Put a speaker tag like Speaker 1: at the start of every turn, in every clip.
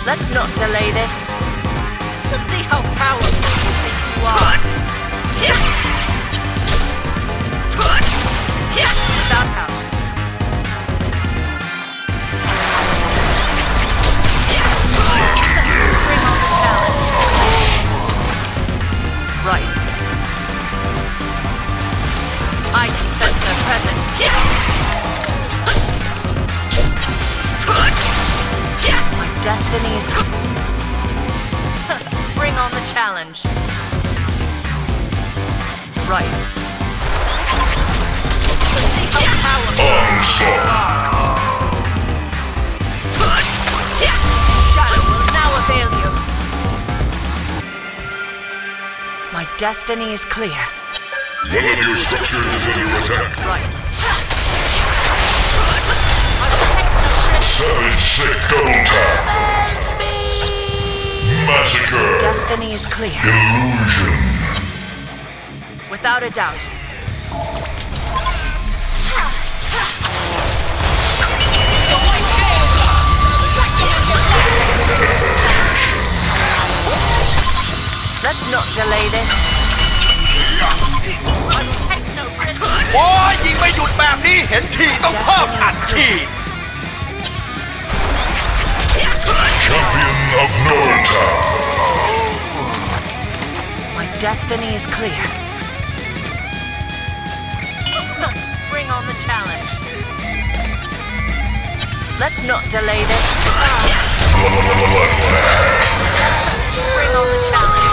Speaker 1: Let's not delay this. Let's see how powerful you think you are. Without out. Bring on the challenge. Right. I can sense their presence. My destiny is... Bring on the challenge. Right. Let's see how powerful you are. Shadow will now avail you. My destiny is clear.
Speaker 2: One of your structures is under attack.
Speaker 1: Right.
Speaker 2: 7-6 double tap. Massacre.
Speaker 1: Destiny is clear.
Speaker 2: Illusion.
Speaker 1: Without a doubt. Let's not delay this.
Speaker 3: โอ้ยยิงไม่หยุดแบบนี้เห็นทีต้องเพิ่มอัดฉีด
Speaker 2: Champion of Norta.
Speaker 1: My destiny is clear. Bring on the challenge. Let's not delay this. Bring on the challenge.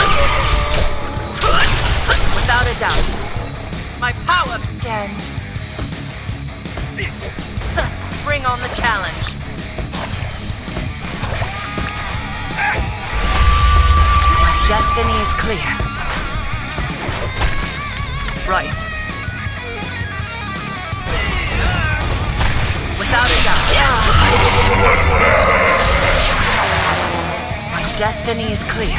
Speaker 1: Without a doubt. My power again. Bring on the challenge. My destiny is clear. Right. Without a doubt. My destiny is clear.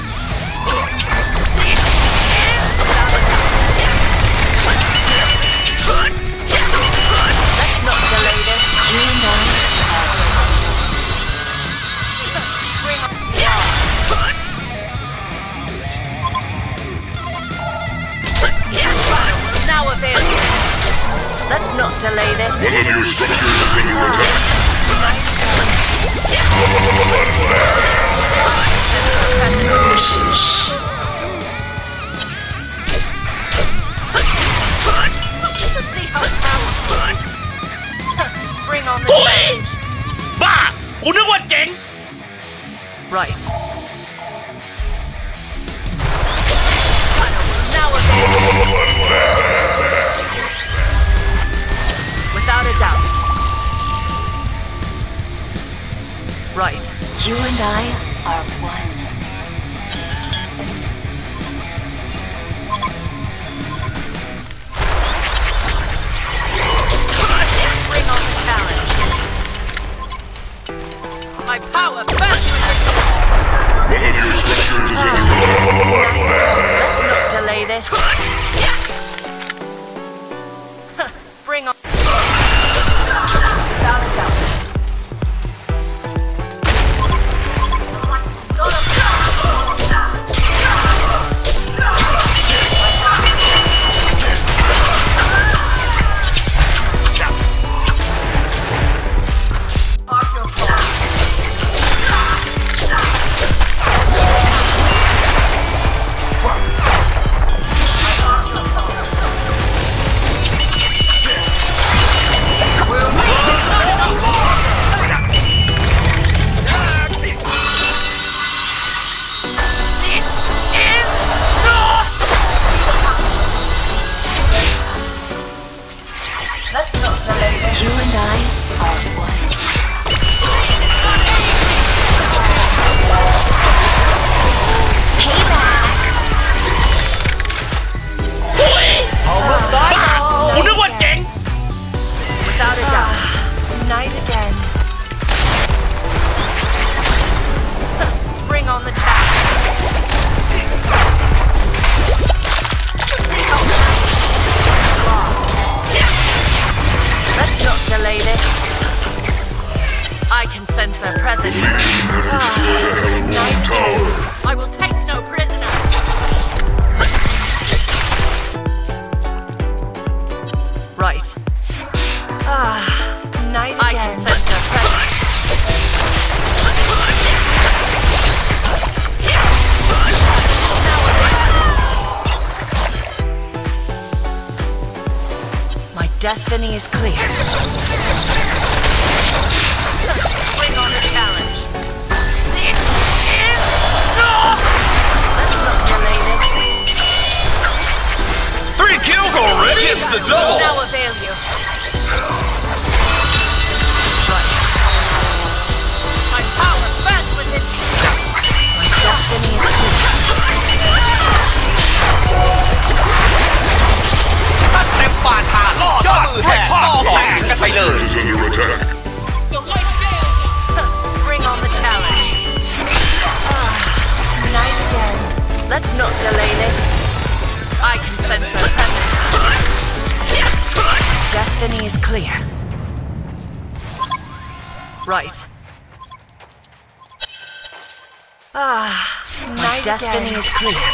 Speaker 1: Let's not delay this. Bring on. Will now avail you. Let's not delay this.
Speaker 2: One of your structures is under attack. Versus.
Speaker 1: Let's see how powerful. Bring on the change.
Speaker 3: บ้ากูนึกว่าเจ๋ง
Speaker 1: Right. Now avail. Without a doubt. Right.
Speaker 4: You and I are one.
Speaker 1: Yes. Bring on the challenge. My power faster.
Speaker 2: One of your structures is under
Speaker 1: Let's not delay this. Bring on. Without a doubt. I will take no prisoner. Right. Night again. I can sense their presence. My destiny is clear. Bring on the challenge. This is not. Let's not delay this.
Speaker 3: 3 kills already? It's the double!
Speaker 1: Now avail you. Right. My power burns within me. My destiny is clear.
Speaker 3: เต็มปานหาล่อยอดมือแหกข้อแตกกันไปเลย
Speaker 2: Is under attack.
Speaker 1: Bring on the challenge. Night again. Let's not delay this. I can sense their presence. Destiny is clear. Right. My destiny is clear.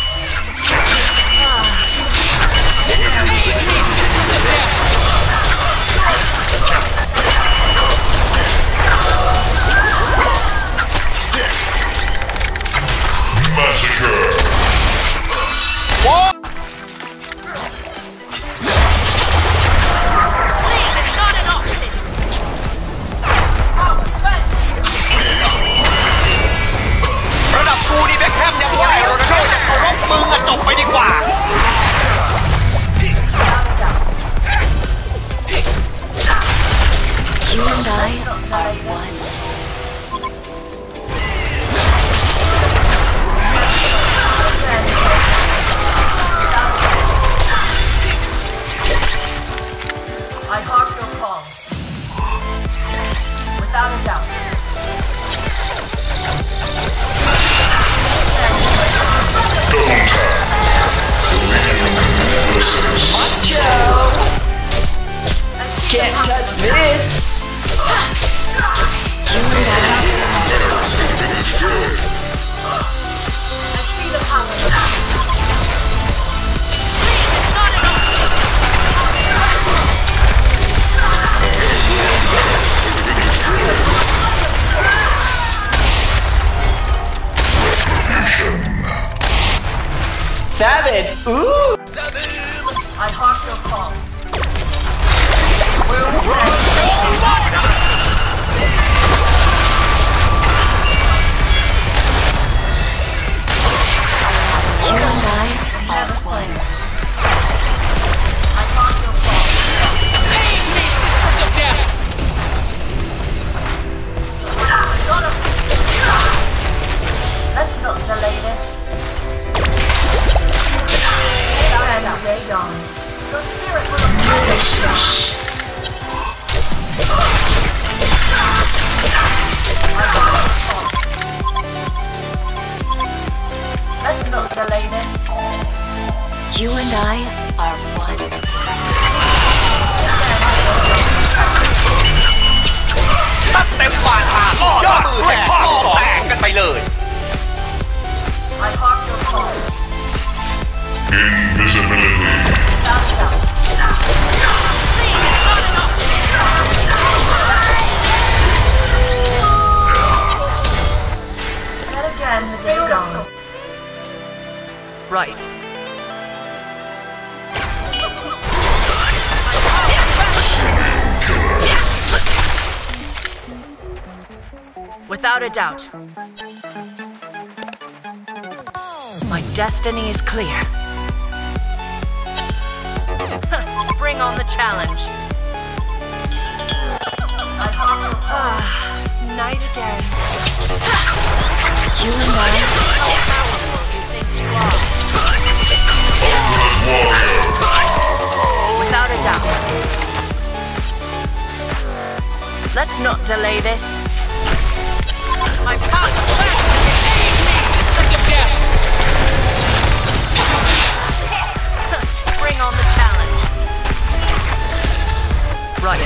Speaker 2: Massacre.
Speaker 3: What?
Speaker 1: Leave is not an option.
Speaker 3: ระดับกูนี่แบ็คแฮมยังไหวโรนัลโดจะเคารพมึงอะจบไปดีกว่า
Speaker 4: You and I are one.
Speaker 1: I hark your call. Without a doubt.
Speaker 5: Can't touch this!
Speaker 4: You and I
Speaker 1: I see the power. Not an option.
Speaker 5: Savage! Ooh!
Speaker 1: I hark your call.
Speaker 4: You and I are one.
Speaker 1: I hark your call. Let's not delay this. And day dawn. The spirit will Let's not delay this.
Speaker 4: You and I are one.
Speaker 3: ตัดเต็มปานหาล่อยอดมือแหกข้อแตกกันไปเลย
Speaker 1: I hark your call.
Speaker 2: Invisibility.
Speaker 1: Yet again, the day dawn. Right. Without a doubt. My destiny is clear. Bring on the challenge. Night again.
Speaker 4: You and I
Speaker 1: How powerful do you think you are?
Speaker 2: Ultimate warrior.
Speaker 1: Without a doubt. Let's not delay this. My power. Bring on the challenge. Right.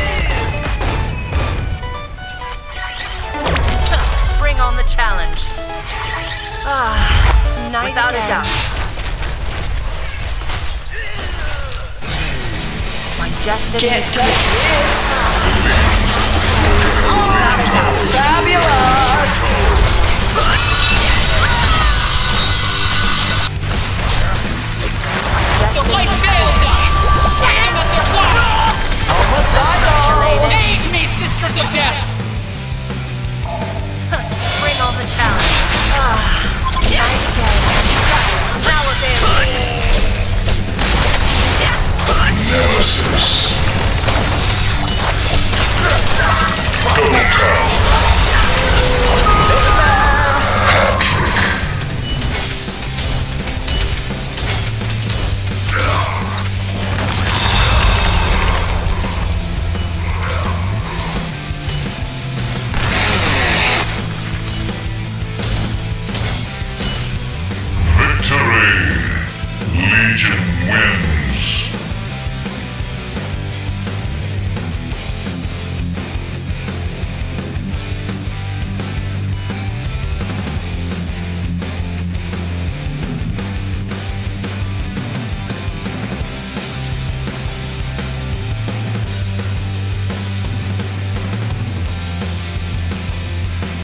Speaker 1: Bring on the challenge.
Speaker 4: Night
Speaker 1: without a
Speaker 4: again.
Speaker 1: doubt. My destiny
Speaker 5: Can't
Speaker 1: is
Speaker 5: touch this.
Speaker 1: without a doubt.
Speaker 5: Fabulous.
Speaker 1: Destiny is calculated.
Speaker 6: Aid me, sisters of death!
Speaker 1: Bring on the challenge.
Speaker 4: Night again.
Speaker 1: Now available.
Speaker 2: Nemesis. Total. Hat-trick. Victory! Legion wins.